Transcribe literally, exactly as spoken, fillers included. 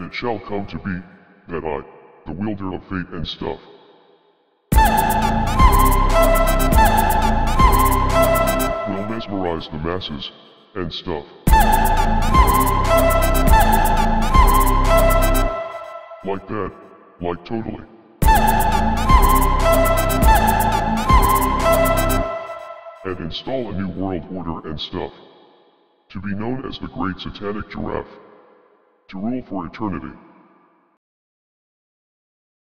it shall come to be, that I, the wielder of fate and stuff, will mesmerize the masses, and stuff. Like that, like totally. And install a new world order and stuff. To be known as the Great Satanic Giraffe. To rule for eternity.